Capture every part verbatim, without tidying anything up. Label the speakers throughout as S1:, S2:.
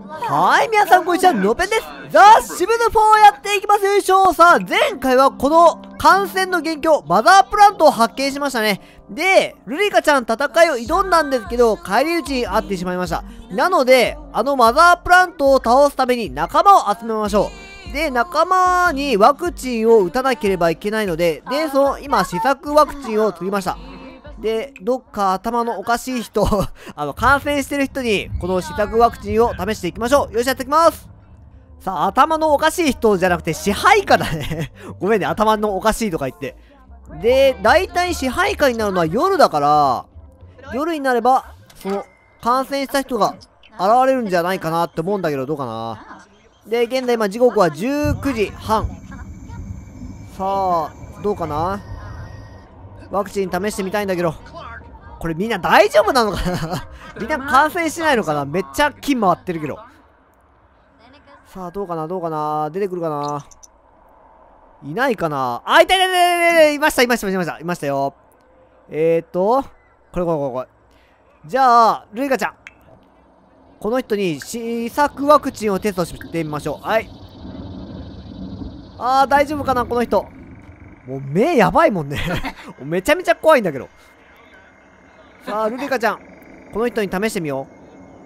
S1: はい、皆さんこんにちは、のぺんです。ザ・シブヌフォーやっていきますでしょう。さあ、前回はこの感染の元凶、マザープラントを発見しましたね。で、ルリカちゃん戦いを挑んだんですけど、返り討ちに遭ってしまいました。なので、あのマザープラントを倒すために仲間を集めましょう。で、仲間にワクチンを打たなければいけないので、で、その、今、試作ワクチンを作りました。で、どっか頭のおかしい人、あの、感染してる人に、この試作ワクチンを試していきましょう。よし、やっていきます。さあ、頭のおかしい人じゃなくて、支配下だね。ごめんね、頭のおかしいとか言って。で、大体支配下になるのは夜だから、夜になれば、その、感染した人が現れるんじゃないかなって思うんだけど、どうかな。で、現在今時刻はじゅうくじはん。さあ、どうかな。ワクチン試してみたいんだけど、これみんな大丈夫なのかな。みんな感染してないのかな。めっちゃ金回ってるけど。さあ、どうかな、どうかな。出てくるかな。いないかな。あ、いたいたいたいたいました、いました、いました、いましたよ。えーっと、これこれこれこれ。じゃあ、ルイカちゃん。この人に試作ワクチンをテストしてみましょう。はい。あー、大丈夫かな、この人。もう目やばいもんね。めちゃめちゃ怖いんだけど。さあ、ルリカちゃん。この人に試してみよ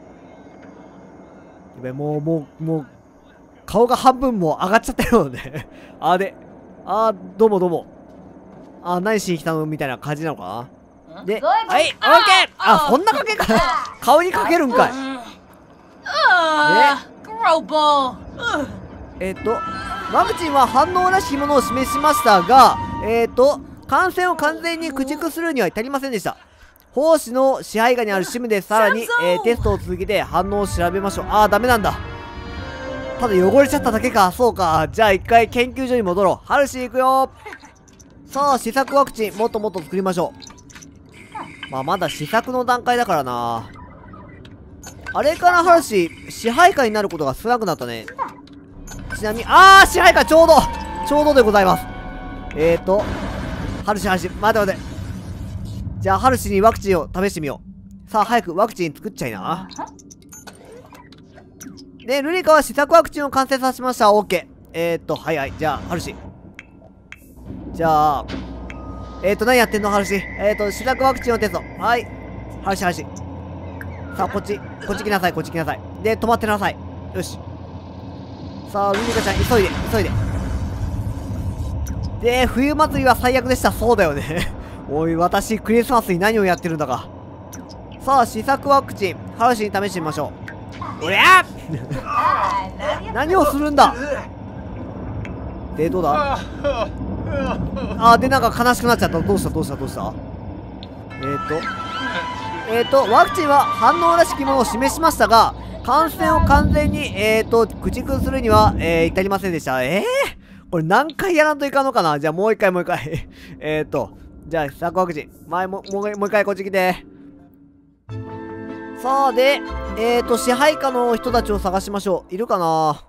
S1: う。やべ、もう、もう、もう、顔が半分もう上がっちゃったよね。あーで。あー、どうもどうも。あー、何しに来たのみたいな感じなのかな。で、はい、オッケー。あ、そんなかけか。顔にかけるんかい。えっと、ワクチンは反応らしきものを示しましたが、えっと、感染を完全に駆逐するには至りませんでした。胞子の支配下にあるシムでさらに、えー、テストを続けて反応を調べましょう。あー、ダメなんだ。ただ汚れちゃっただけか。そうか。じゃあ一回研究所に戻ろう。ハルシー行くよ。さあ、試作ワクチンもっともっと作りましょう。まあ、まだ試作の段階だからな。あれからハルシー、支配下になることが少なくなったね。ちなみに、あー、支配下ちょうどちょうどでございます。えーと、ハルシ、ハルシ、待て待て。じゃあ、ハルシにワクチンを試してみよう。さあ、早くワクチン作っちゃいな。で、ルリカは試作ワクチンを完成させました。オッケー。えーと、はいはい。じゃあ、ハルシ。じゃあ、えーと、何やってんの、ハルシ。えーと、試作ワクチンをテスト。はい。ハルシ、ハルシ。さあ、こっち、こっち来なさい、こっち来なさい。で、止まってなさい。よし。さあ、ルリカちゃん、急いで、急いで。で、冬祭りは最悪でした。そうだよね。おい、私、クリスマスに何をやってるんだか。さあ、試作ワクチン、ハルシに試してみましょう。おりゃ何をするんだ。で、どうだ。あー、で、なんか悲しくなっちゃった。どうした、どうした、どうした。えーと、えーと、ワクチンは反応らしきものを示しましたが、感染を完全に、えーと、駆逐するには、えー、至りませんでした。えー、これ何回やらんといかんのかな。じゃあもう一回もう一回。えーと、じゃあ、試作ワクチン。前も、もう、もう一回こっち来て。さあ、で、えーと、支配下の人たちを探しましょう。いるかな。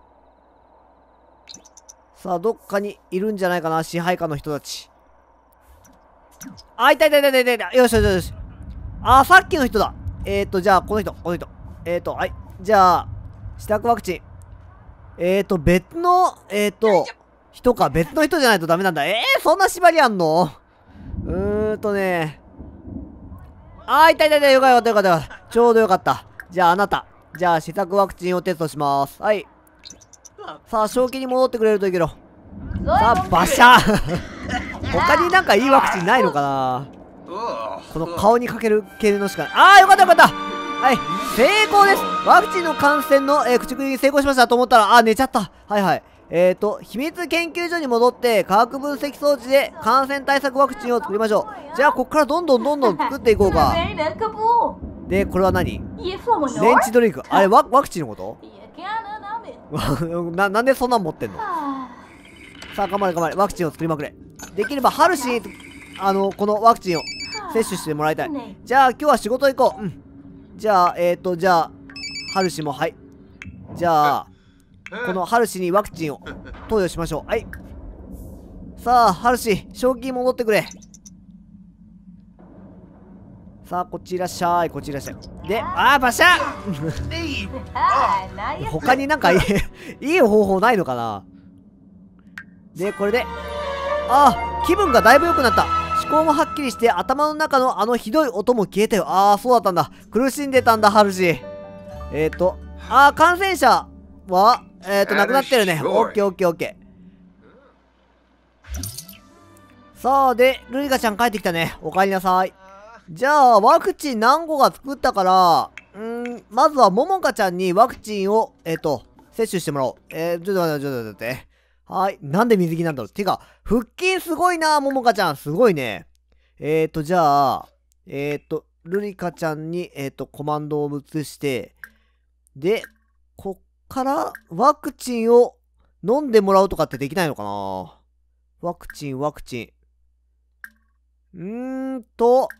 S1: さあ、どっかにいるんじゃないかな、支配下の人たち。あ、いたいたいたいたいたいた。よしよしよし。あ、さっきの人だ。えーと、じゃあ、この人、この人。えーと、はい。じゃあ、試作ワクチン。えーと、別の、えーと、人か。別の人じゃないとダメなんだ。えー、そんな縛りあんの。うーんとね。あー、いたいたいた。よかったよかったよかった。ちょうどよかった。じゃあ、あなた。じゃあ、試作ワクチンをテストします。はい。さあ、正気に戻ってくれるといいけど。さあ、バシャー他になんかいいワクチンないのかな。この顔にかける系のしかない。あー、よかったよかった。はい、成功です。ワクチンの感染の、えー、駆逐に成功しましたと思ったら、あー、寝ちゃった。はいはい。えーと、秘密研究所に戻って、化学分析装置で感染対策ワクチンを作りましょう。じゃあ、こっからどんどんどんどん作っていこうか。で、これは何？レンチドリンク。あれ、ワ、ワクチンのことな、なんでそんなん持ってんの。さあ、頑張れ頑張れ。ワクチンを作りまくれ。できれば、ハルシに、あの、このワクチンを接種してもらいたい。じゃあ、今日は仕事行こう。うん。じゃあ、えーと、じゃあ、ハルシも、はい。じゃあ、このハルシにワクチンを投与しましょう。はい。さあ、ハルシ、正気に戻ってくれ。 さあ、こっちいらっしゃい、こっちいらっしゃい。で、あー、バシャッ他になんかいい、いい方法ないのかな。で、これで、あー、気分がだいぶ良くなった。思考もはっきりして、頭の中のあのひどい音も消えたよ。あー、そうだったんだ。苦しんでたんだ、ハルシ。えーと、あー、感染者は、えーと、なくなってるね。オッケーオッケーオッケー。さあ、で、ルリカちゃん帰ってきたね。お帰りなさい。じゃあ、ワクチン何個か作ったから、うーん、まずはももかちゃんにワクチンを、えっと、接種してもらおう。えー、ちょっと待って、ちょっと待って。はい。なんで水着なんだろう。てか、腹筋すごいな、ももかちゃん。すごいね。えーと、じゃあ、えーと、ルリカちゃんに、えーと、コマンドを移して、で、こっからワクチンを飲んでもらうとかってできないのかな。ワクチン、ワクチン。うーんと、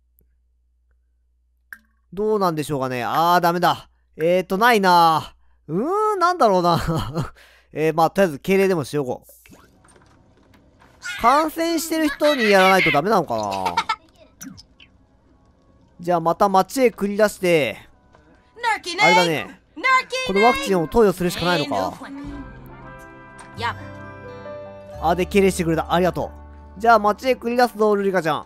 S1: どうなんでしょうかね。あー、ダメだ。えーと、ないなー。うーん、なんだろうな。えー、まあ、とりあえず、敬礼でもしようこう。感染してる人にやらないとダメなのかな。じゃあ、また街へ繰り出して、あれだね。このワクチンを投与するしかないのか。あ、で、敬礼してくれた。ありがとう。じゃあ、街へ繰り出すぞ、ルリカちゃん。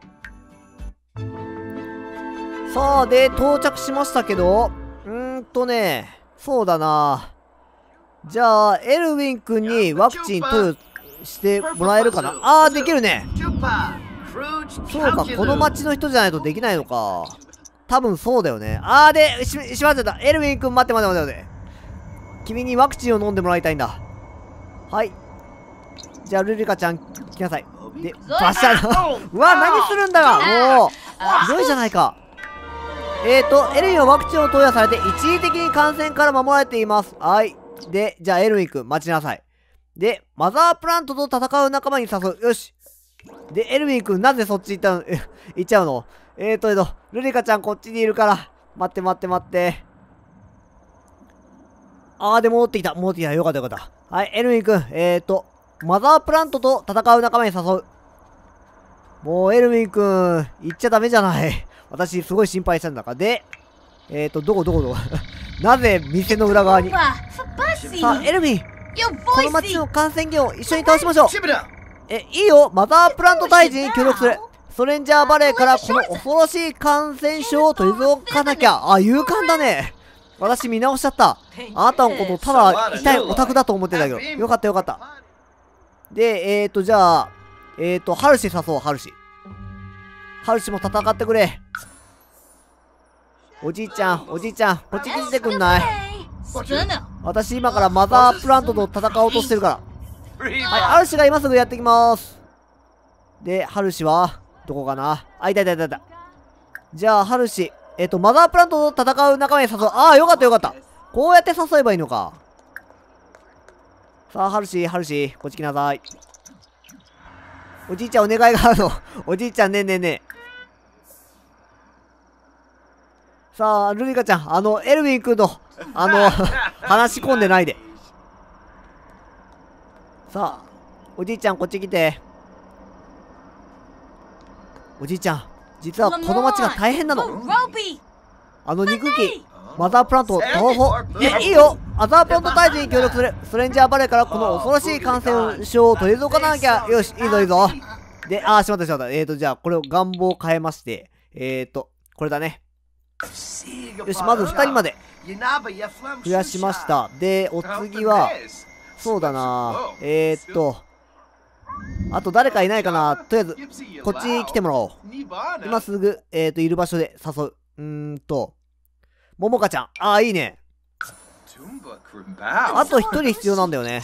S1: さあ、で、到着しましたけど、うーんとね、そうだな。じゃあ、エルウィン君にワクチン投与してもらえるかな。あー、できるね。そうか、この町の人じゃないとできないのか。多分そうだよね。あー、で、し、しまってた。エルウィン君待って待って待って待って。君にワクチンを飲んでもらいたいんだ。はい。じゃあ、ルリカちゃん、来なさい。で、バシャッうわ、何するんだよもう、ひどいじゃないか。えーと、エルウィンはワクチンを投与されて一時的に感染から守られています。はい。で、じゃあエルウィン君待ちなさい。で、マザープラントと戦う仲間に誘う。よし。で、エルウィン君なぜそっち行ったの、行っちゃうの。えーと、えーと、ルリカちゃんこっちにいるから。待って待って待って。あー、で、戻ってきた。戻ってきた。よかったよかった。はい、エルウィン君。えーと、マザープラントと戦う仲間に誘う。もう、エルウィン君、行っちゃダメじゃない。私、すごい心配したんだから。で、えーと、どこどこどこなぜ店の裏側に。さあ、エルヴィン、この街の感染源を一緒に倒しましょう。え、いいよ。マザープラント退治に協力する。ストレンジャーバレーからこの恐ろしい感染症を取り除かなきゃ。あ、勇敢だね。私見直しちゃった。あなたのことただ痛いオタクだと思ってたけど。よかったよかった。で、えーと、じゃあ、えーと、ハルシ誘おう、ハルシ。ハルシも戦ってくれ。おじいちゃん、おじいちゃん、こっち来てくんない？私今からマザープラントと戦おうとしてるから。はい、ハルシが今すぐやってきます。で、ハルシは、どこかなあ、いたいたいたいた。じゃあ、ハルシ、えっと、マザープラントと戦う仲間に誘う。ああ、よかったよかった。こうやって誘えばいいのか。さあ、ハルシ、ハルシ、こっち来なさい。おじいちゃんお願いがあるの。おじいちゃんねえねえねえ。さあ、ルリカちゃん、あの、エルウィン君と、あの、話し込んでないで。さあ、おじいちゃんこっち来て。おじいちゃん、実はこの町が大変なの。あの憎き、マザープラントを倒そう。え、いいよ。マザープラント退治に協力する。ストレンジャーバレーからこの恐ろしい感染症を取り除かなきゃ。よし、いいぞいいぞ。で、あー、しまったしまった。えーと、じゃあ、これを願望を変えまして、えーと、これだね。よし、まずふたりまで増やしました。で、お次は、そうだな、えーっと、あと誰かいないかな。とりあえず、こっち来てもらおう。今すぐ、えーっと、いる場所で誘う。うーんと、ももかちゃん。ああ、いいね。あとひとり必要なんだよね。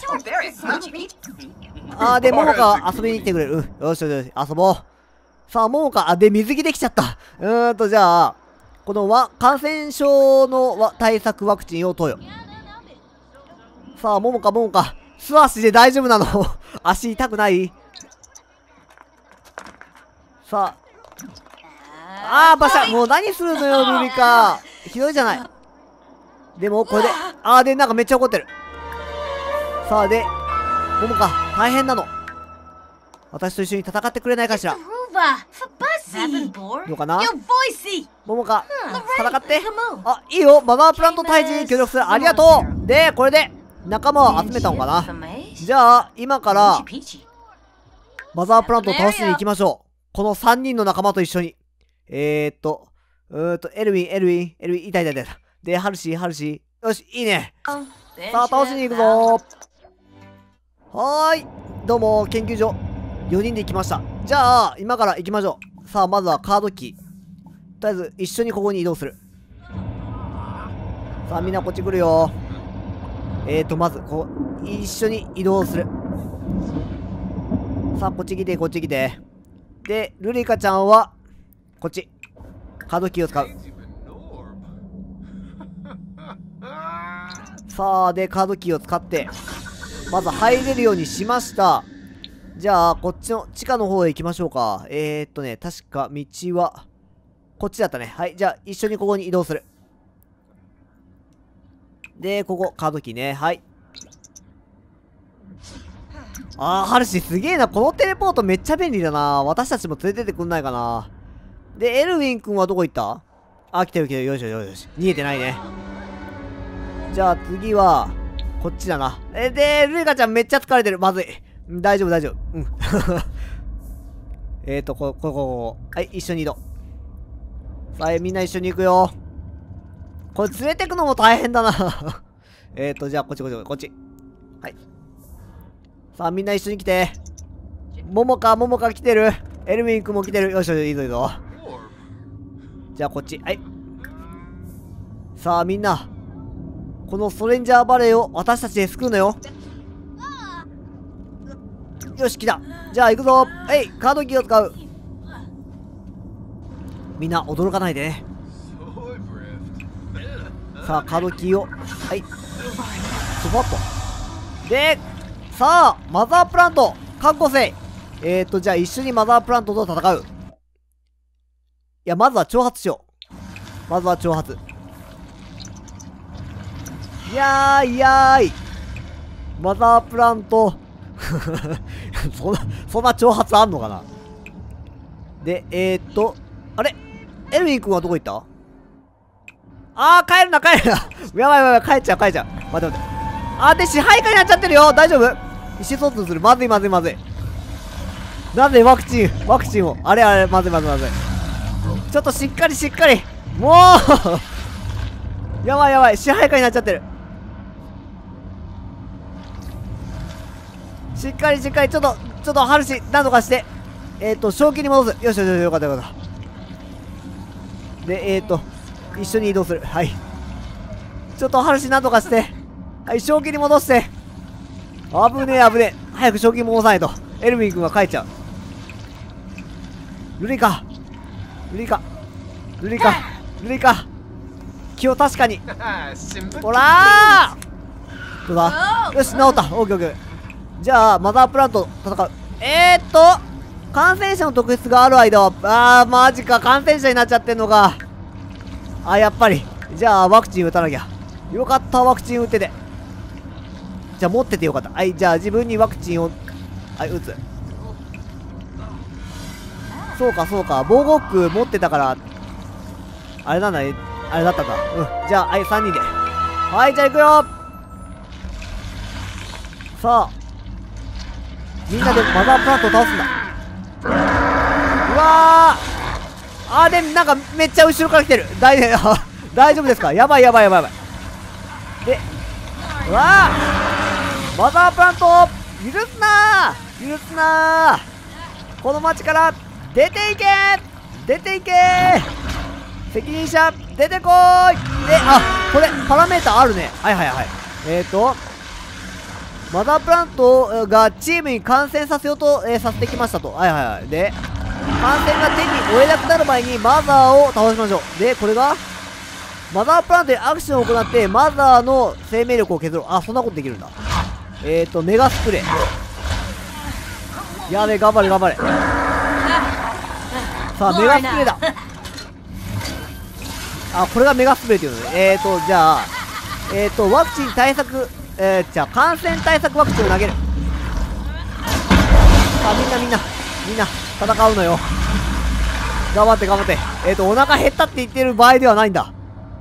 S1: あー、で、ももか遊びに来てくれる。うん、よしよしよし、遊ぼう。さあ、ももか、あ、で、水着できちゃった。うーんと、じゃあ、このわ感染症の対策ワクチンを投与。さあ、ももかももか。素足で大丈夫なの足痛くない？さあ。あー、バシャ。もう何するのよ、ルリカ。ひどいじゃない。でも、これで。あー、で、なんかめっちゃ怒ってる。さあ、で、ももか、大変なの。私と一緒に戦ってくれないかしら。 どうかな。桃香、戦って。あ、いいよ。マザープラント退治に協力する。ありがとう。で、これで仲間を集めたのかな。じゃあ、今から、マザープラントを倒しに行きましょう。このさんにんの仲間と一緒に。えーっと、うーんと、エルウィン、エルウィン、エルウィン、いたいたいたいた。で、ハルシー、ハルシー。よし、いいね。さあ、倒しに行くぞー。はーい。どうも、研究所。よにんで行きました。じゃあ、今から行きましょう。さあ、まずはカードキー。とりあえず、一緒にここに移動する。さあ、みんなこっち来るよ。えーと、まず、こう、一緒に移動する。さあ、こっち来て、こっち来て。で、ルリカちゃんは、こっち。カードキーを使う。さあ、で、カードキーを使って、まず入れるようにしました。じゃあ、こっちの地下の方へ行きましょうか。えーっとね、確か道は、こっちだったね。はい、じゃあ、一緒にここに移動する。で、ここ、カードキーね。はい。あー、ハルシすげえな。このテレポートめっちゃ便利だな。私たちも連れてってくんないかな。で、エルウィン君はどこ行った？あ、来てる来てる。よしよしよし。逃げてないね。じゃあ次は、こっちだな。え、で、ルイカちゃんめっちゃ疲れてる。まずい。大丈夫大丈夫。うん。えーと、こ、こ、こ、こ。はい、一緒に移動。さあ、みんな一緒に行くよ。これ連れてくのも大変だな。えーと、じゃあこっちこっちこっち。はい。さあ、みんな一緒に来て。ももか、ももか来てる。エルウィン君も来てる。よしよし、いいぞいいぞ。じゃあこっち。はい。さあ、みんな。このストレンジャーバレーを私たちで救うのよ。よし、来た。じゃあ行くぞ。はい、カードキーを使う。みんな驚かないでね。さあ、カードキーを。はい。スポッと。で、さあ、マザープラント、確保せい。えーと、じゃあ一緒にマザープラントと戦う。いや、まずは挑発しよう。まずは挑発。いやーいやーい。マザープラント。そんな、そんな挑発あんのかな。で、えーっと、あれエルウィン君はどこ行った？あー、帰るな、帰るな。やばいやばいやばい、帰っちゃう、帰っちゃう。待って待って。あー、で、支配下になっちゃってるよ。大丈夫？意思疎通する。まずいまずいまずい。なんでワクチン、ワクチンを。あれあれ、まずいまずいまずい。ちょっとしっかりしっかり。もうやばいやばい、支配下になっちゃってる。しっかりしっかり、ちょっと、ちょっと、ハルシ、なんとかして。えっ、ー、と、正気に戻す。よしよしよし、よかったよかった。で、えっ、ー、と、一緒に移動する。はい。ちょっと、ハルシ、なんとかして。はい、正気に戻して。危ねえ、危ねえ。早く正気に戻さないと。エルウィン君が帰っちゃう。ルリカ。ルリカ。ルリカ。ルリカ。気を確かに。ほらーどうだ？よし、治った。オッケーオッケー。じゃあ、マザープラント戦う。えーっと、感染者の特質がある間は、あー、マジか、感染者になっちゃってんのか。あ、やっぱり。じゃあ、ワクチン打たなきゃ。よかった、ワクチン打ってて。じゃあ、持っててよかった。はい、じゃあ、自分にワクチンを、はい、打つ。そうか、そうか、防護服持ってたから、あれなんだね、あれだったんだ。うん、じゃあ、はい、さんにんで。はい、じゃあ、行くよ。さあ、みんなでマザープラントを倒すんだ。うわーあー、で、なんかめっちゃ後ろから来てる。大丈夫、大丈夫ですか？やばいやばいやばいやばい。で、うわーマザープラント許すなー許すなーこの街から出ていけ出ていけ責任者出てこーい。で、あ、これ、パラメーターあるね。はいはいはい。えーと、マザープラントがチームに感染させようと、えー、させてきましたと。はいはいはい。で、感染が手に負えなくなる前にマザーを倒しましょう。で、これが、マザープラントでアクションを行って、マザーの生命力を削ろう。あ、そんなことできるんだ。えーと、メガスプレー。やべえ、頑張れ頑張れ。さあ、メガスプレーだ。あ、これがメガスプレーっていうのね。えーと、じゃあ、えーと、ワクチン対策、えー、じゃあ感染対策ワクチンを投げる。さあみんなみんなみんな戦うのよ。 頑張って頑張って。えっと、お腹減ったって言ってる場合ではないんだ。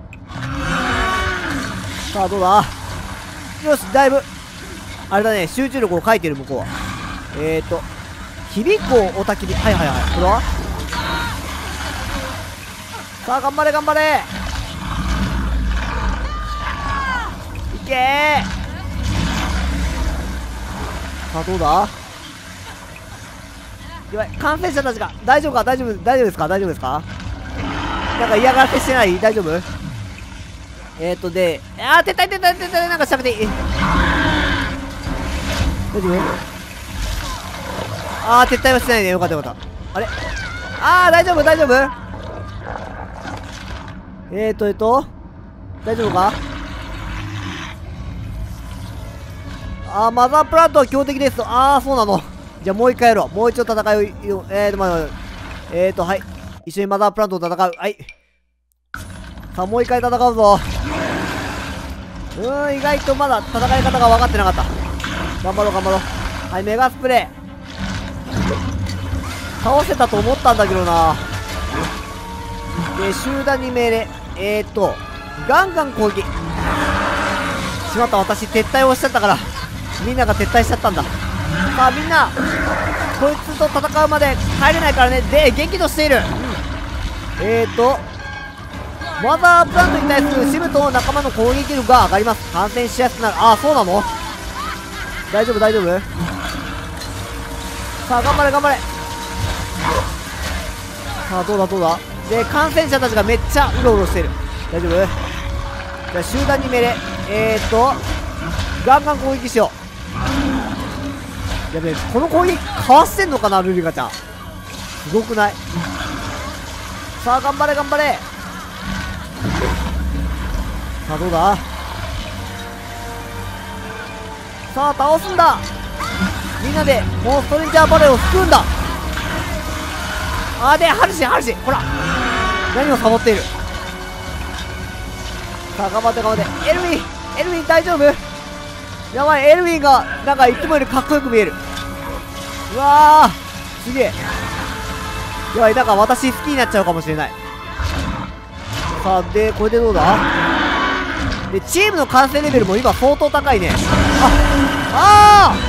S1: さあ、どうだ。よし、だいぶ、あれだね、集中力を書いてる向こうは。えーと、響くおたき火。はいはいはい。これはさあ、頑張れ頑張れ。いけー。さあ、どうだ。やばい、感染者たちが。大丈夫か大丈夫大丈夫ですか大丈夫ですか。なんか嫌がらせしてない。大丈夫。えーとで、あー、撤退撤退撤退。なんか喋っていい。大丈夫。あー、撤退はしてないね。よかったよかった。あれ、あー、大丈夫大丈夫。えーとえーと大丈夫か。あー、マザープラントは強敵ですと。あー、そうなの。じゃあもう一回やろう。もう一度戦いを、えーと、まあ、えーと、はい。一緒にマザープラントと戦う。はい。さあ、もう一回戦うぞ。うーん、意外とまだ戦い方が分かってなかった。頑張ろう、頑張ろう。はい、メガスプレー。倒せたと思ったんだけどな。で、集団に命令。えーと、ガンガン攻撃。しまった、私、撤退をしちゃったから。みんなが撤退しちゃったんだ。さあみんなこいつと戦うまで帰れないからね。で激怒している、うん、えーとマザープラントに対するシムと仲間の攻撃力が上がります。感染しやすくなる。ああそうなの。大丈夫大丈夫。さあ頑張れ頑張れ。さあどうだどうだ。で感染者たちがめっちゃうろうろしている。大丈夫。じゃあ集団に命令。えーとガンガン攻撃しよう。やべえ、この攻撃かわしてんのかなルリカちゃん。すごくない。さあ頑張れ頑張れ。さあどうだ。さあ倒すんだ。みんなでもうストレンジャーバレーを救うんだ。あーでハルシハルシほら何をサボっている。さあ頑張って頑張って。エルウィンエルウィン大丈夫。やばい、エルウィンがなんかいつもよりかっこよく見える。うわーすげえ。やばい、なんか私好きになっちゃうかもしれない。さあでこれでどうだ。でチームの完成レベルも今相当高いね。ああ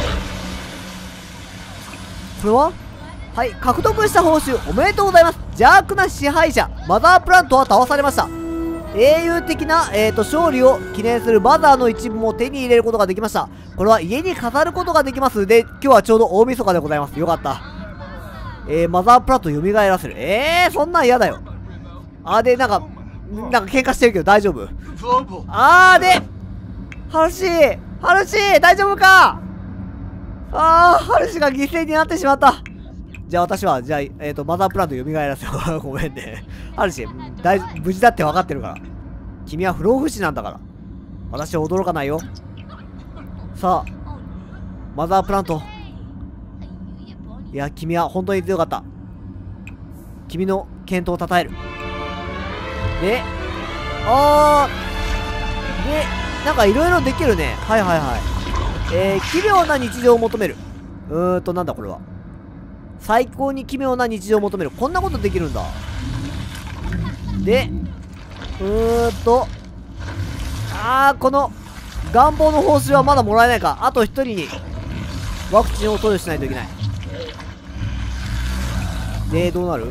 S1: ーこれははい、獲得した報酬おめでとうございます。邪悪な支配者マザープラントは倒されました。英雄的な、えーと勝利を記念するマザーの一部も手に入れることができました。これは家に飾ることができます。で今日はちょうど大晦日でございます。よかった。えー、マザープラント蘇らせる。えー、そんなん嫌だよ。あーでなんかなんか喧嘩してるけど大丈夫。あーでハルシーハルシー大丈夫か。あーハルシーが犠牲になってしまった。じゃあ私はじゃあ、えーとマザープラント蘇らせよう。ごめんねハルシー大無事だって分かってるから。君は不老不死なんだから私は驚かないよ。さあマザープラント、いや君は本当に強かった。君の健闘をたたえる。であーでなんかいろいろできるね。はいはいはい。えー、奇妙な日常を求める。うーんとなんだこれは。最高に奇妙な日常を求める。こんなことできるんだ。でうーんとあーこの願望の報酬はまだもらえないか。あと一人にワクチンを投与しないといけない。でどうなる。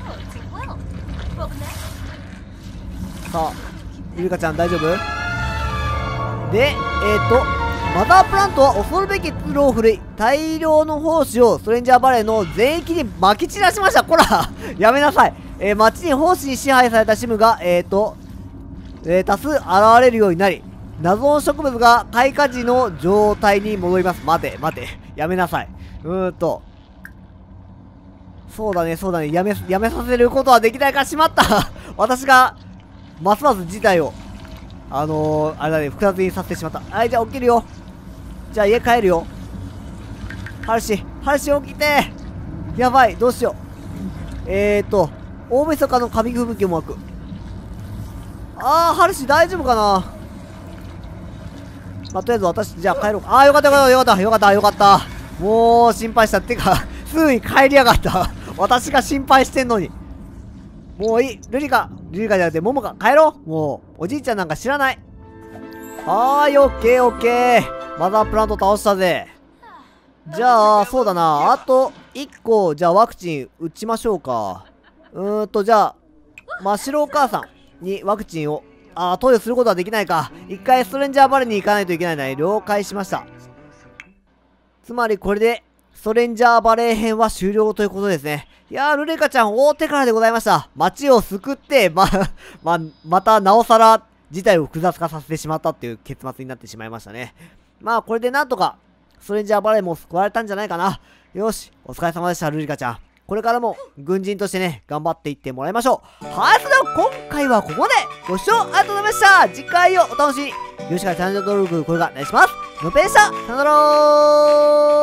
S1: さあゆりかちゃん大丈夫。でえーとマザープラントは恐るべきツルを振るい大量の胞子をストレンジャーバレーの全域に撒き散らしました。こらやめなさい。えー、街に胞子に支配されたシムがえーと、えー、多数現れるようになり謎の植物が開花時の状態に戻ります。待て待てやめなさい。うーんとそうだねそうだねやめやめさせることはできないか。しまった私がますます事態をあのー、あれだね複雑にさせてしまった。はいじゃあ起きるよ。じゃあ家帰るよ。ハルシハルシ起きて。やばいどうしよう。えーと大晦日の紙吹雪も巻く。あーハルシ大丈夫かな。まあ、とりあえず私じゃあ帰ろうか。あーよかったよかったよかったよかったよかった。もう心配したってかすぐに帰りやがった私が心配してんのに。 もういい。ルリカ。ルリカじゃなくて、モモカ。帰ろう。もう、おじいちゃんなんか知らない。はーい、オッケーオッケー。マザープラント倒したぜ。じゃあ、そうだな。あと、いっこ、じゃあワクチン打ちましょうか。うーんと、じゃあ、真っ白お母さんにワクチンを、あー、投与することはできないか。一回ストレンジャーバレーに行かないといけないね。了解しました。つまりこれで、ストレンジャーバレー編は終了ということですね。いやー、ルレカちゃん大手からでございました。街を救って、ま、ま、またなおさら事態を複雑化させてしまったっていう結末になってしまいましたね。まあ、これでなんとか、ストレンジャーバレーも救われたんじゃないかな。よし、お疲れ様でした、ルリカちゃん。これからも軍人としてね、頑張っていってもらいましょう。はい、それでは今回はここでご視聴ありがとうございました。次回をお楽しみに。よろしくチャンネル登録、これからお願いします。のぺでした。さよならー。